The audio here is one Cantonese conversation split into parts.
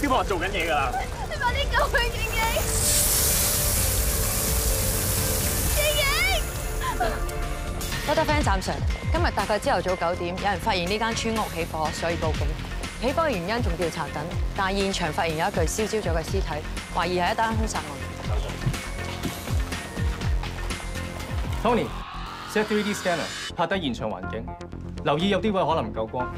消防做緊嘢㗎啦！ 你快啲救佢，勁勁！勁勁！ 多得 friend 暫常，今日大概朝頭早9點，有人發現呢間村屋起火，所以報警。起火嘅原因仲調查緊，但係現場發現有一具燒焦咗嘅屍體，懷疑係一單兇殺案。 Tony，set 3D scanner 拍低現場環境，留意有啲位可能唔夠光。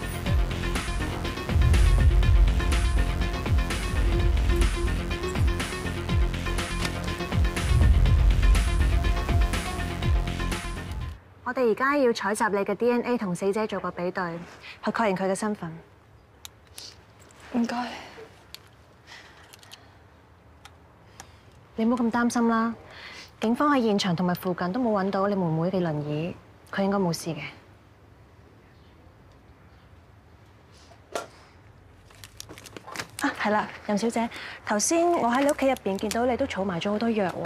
我哋而家要採集你嘅 DNA 同死者做個比對，去確認佢嘅身份。 唔該。 你唔好咁擔心啦，警方喺現場同埋附近都冇揾到你妹妹嘅輪椅，佢應該冇事嘅。啊，係啦，任小姐，頭先我喺你屋企入邊見到你都儲埋咗好多藥喎。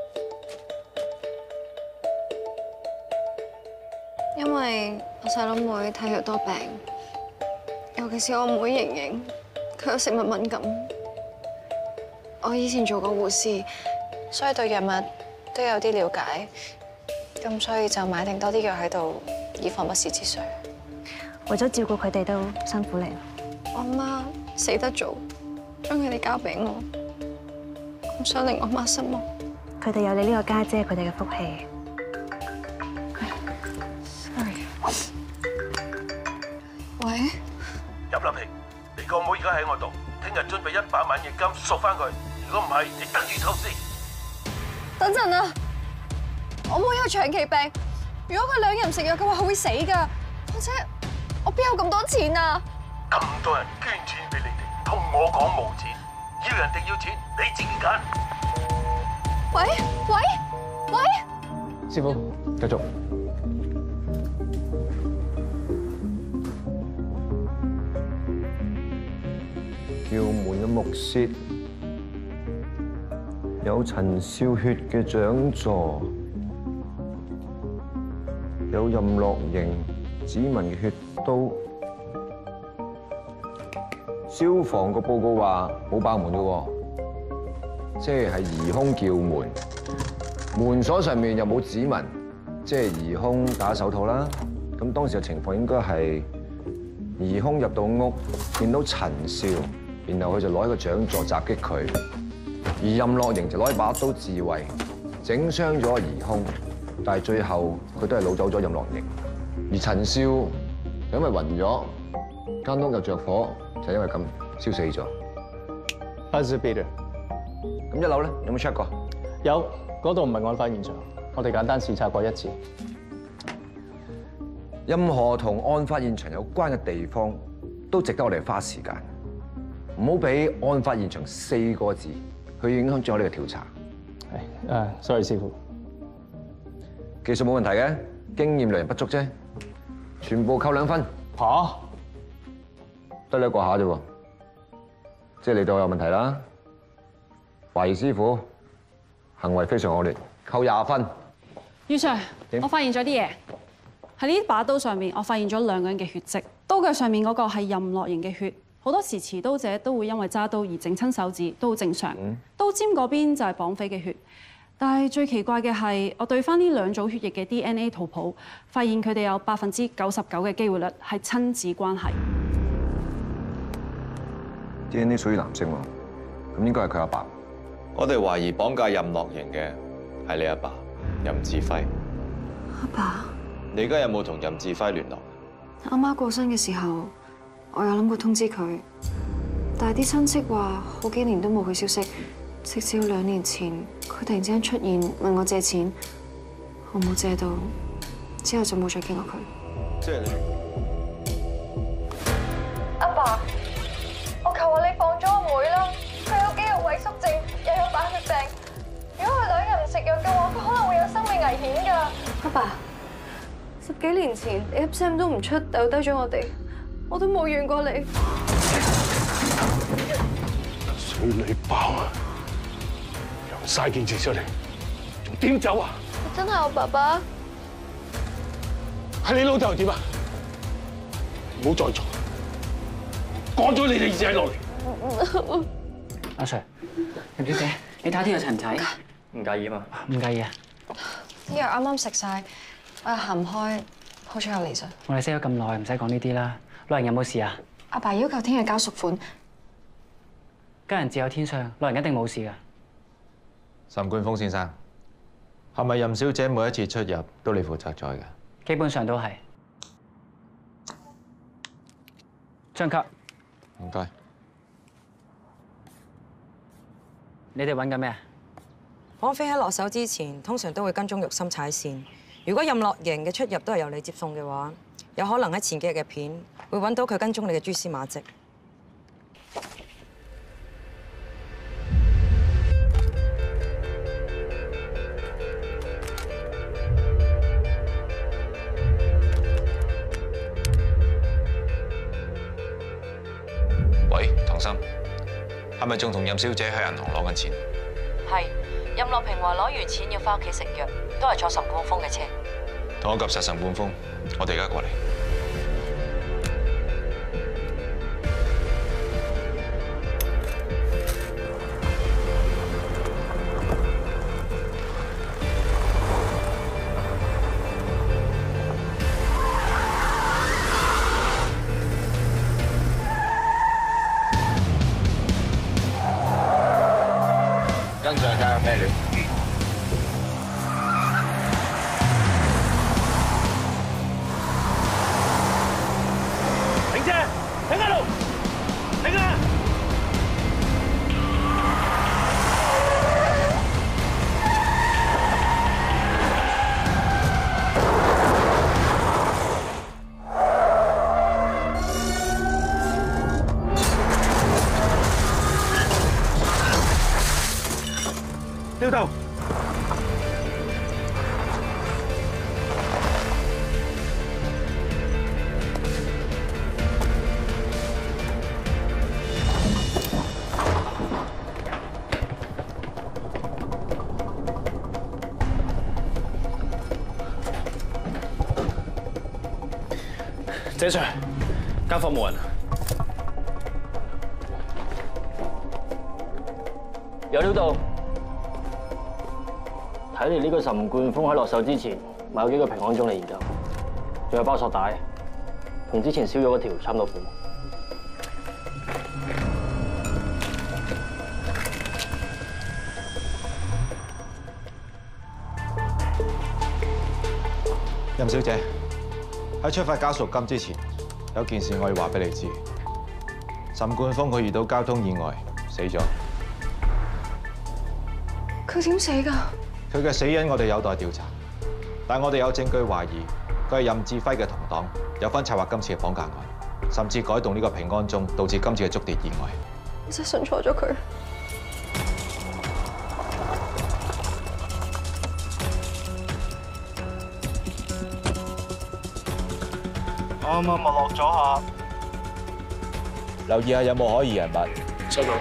因為我細佬妹體弱多病，尤其是我妹瑩瑩，佢有食物敏感。我以前做過護士，所以對藥物都有啲了解，咁所以就買定多啲藥喺度，以防不時之需。 為咗照顧佢哋都辛苦你。 我媽死得早，將佢哋交俾我，唔想令我媽失望。 佢哋有你呢個家姐，佢哋嘅福氣。 喂， 入立平，你個妹而家喺我度，聽日準備100萬現金贖翻佢。如果唔係，你等住偷師。 等陣啊！我妹有長期病，如果佢2日唔食藥嘅話，佢會死㗎。況且我邊有咁多錢啊？ 咁多人捐錢俾你哋，同我講冇錢，要人哋要錢，你自己揀。 喂！ 師傅，繼續。 叫門嘅木屑，有陳少血嘅獎座，有任樂瑩指紋嘅血刀。消防個報告話冇爆門嘅喎，即係疑兇撬門。門鎖上面又冇指紋，即係疑兇打手套啦。咁當時嘅情況應該係疑兇入到屋，見到陳少。然後佢就攞一個獎座襲擊佢，而任樂瑩就攞一把刀自衛，整傷咗疑兇，但係最後佢都係擄走咗任樂瑩。而陳少就因為暈咗，間屋又着火，就因為咁燒死咗。 Buzzer beater。 咁1樓咧有冇 check 過？ 有，嗰度唔係案發現場，我哋簡單視察過1次。 任何同案發現場有關嘅地方，都值得我哋花時間。唔好俾案發現場4個字去影響咗我哋嘅調查。 係，sorry 師傅， 技術冇問題嘅，經驗量不足啫，全部扣2分。 嚇？ 得你一個下啫喎，即係你對我有問題啦。懷疑師傅行為非常惡劣，扣20分。 余 Sir，我發現咗啲嘢喺呢把刀上面，我發現咗2個人嘅血跡，刀腳上面嗰個係任樂瑩嘅血。好多時持刀者都會因為揸刀而整親手指，都好正常。刀尖嗰邊就係綁匪嘅血，但係最奇怪嘅係，我對翻呢2組血液嘅 DNA 圖譜，發現佢哋有99%嘅機會率係親子關係。 DNA 屬於男性喎，咁應該係佢阿爸。 我哋懷疑綁架任樂瑩嘅係你阿爸任志輝。 阿爸， 你而家有冇同任志輝聯絡？ 阿媽過身嘅時候，我有諗過通知佢，但係啲親戚話好幾年都冇佢消息，直至2年前佢突然之間出現問我借錢，我冇借到，之後就冇再見過佢。 即係你阿爸，我求下你放咗我妹啦，佢有肌肉萎縮症，又有白血病，如果佢2日唔食藥嘅話，佢可能會有生命危險㗎。阿爸，10幾年前你一聲都唔出，丟低咗我哋。我都冇怨過你， 水女包啊！揚晒件事出嚟，仲點走啊？ 你真係我爸爸？ 係你老豆點啊？唔好再嘈，趕咗你哋耳仔落嚟。 阿 Sir，任小姐，你睇啲藥齊唔齊？ 唔介意嘛？ 唔介意啊。 啲藥啱啱食晒，我又行唔開，好彩有你咋。 我哋識咗咁耐，唔使講呢啲啦。老人有冇事啊？ 阿爸要求聽日交贖款。 家人自有天相，老人一定冇事㗎。 岑冠峰先生，係咪任小姐每一次出入都你負責載嘅？ 基本上都係。張卡， 唔該。 你哋揾緊咩啊？ 綁匪喺落手之前，通常都會跟蹤肉心踩線。如果任樂瑩嘅出入都係由你接送嘅話，有可能喺前幾日嘅片會揾到佢跟蹤你嘅蛛絲馬跡。 喂，唐生，係咪仲同任小姐喺銀行攞緊錢？ 係，任樂平話攞完錢要翻屋企食藥，都係坐岑冠峰嘅車。 同我及實岑冠峰，我哋而家過嚟。跟上睇下咩料。 停車！停喺度！停啊！掉頭！ 謝 Sir，間房冇人。 有料到。睇嚟呢個岑冠峰喺落手之前買咗幾個平安鐘嚟研究，仲有包索帶，同之前燒咗嗰條差唔多款。 任小姐，喺出發交贖金之前，有件事我要話俾你知。岑冠峰佢遇到交通意外死咗。 佢點死㗎？ 佢嘅死因我哋有待調查，但我哋有證據懷疑佢係任志輝嘅同黨，有份策劃今次嘅綁架案，甚至改動呢個平安鐘，導致今次嘅觸電意外。 我真係信錯咗佢。 啱啱咪落咗下， 留意下有冇可疑人物。 收到。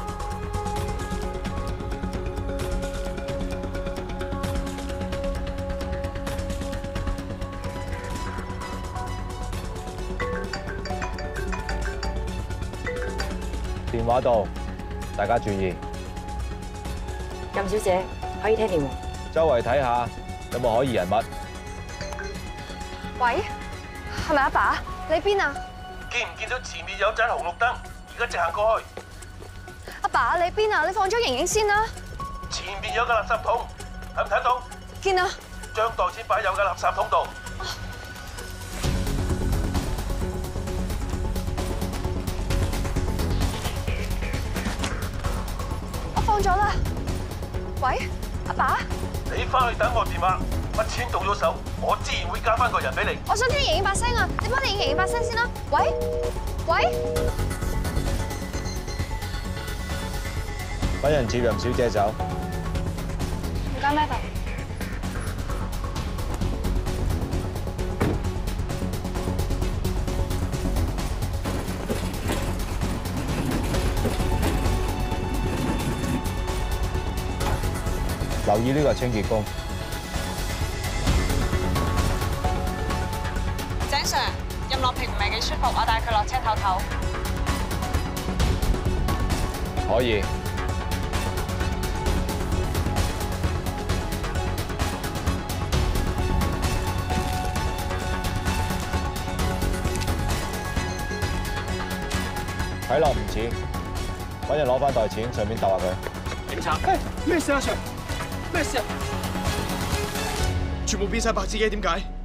電話度，大家注意。 任小姐可以聽電話。 周圍睇下有冇可疑人物。 喂，係咪阿爸？你邊啊？ 見唔見到前面有盞紅綠燈？而家直行過去。 阿爸，你邊啊？你放咗瑩瑩先啦。 前面有個垃圾桶，睇唔睇到？ 見啊！ 將袋錢擺入個垃圾桶度。 我放咗啦。喂，阿爸？ 你翻去等我電話，筆錢到咗手，我自然會加翻個人俾你。 我想聽瑩瑩把聲啊！你幫你瑩瑩把聲先啦。喂，喂， 揾人接任小姐走。 唔該，Madam。 留意呢個清潔工。 井 Sir，任樂平唔係幾舒服，我帶佢落車唞唞。 可以。睇落唔似，揾人攞翻袋錢，順便鬥下佢。 警察，咩事啊 Sir？咩事啊？全部變晒白紙嘅，點解？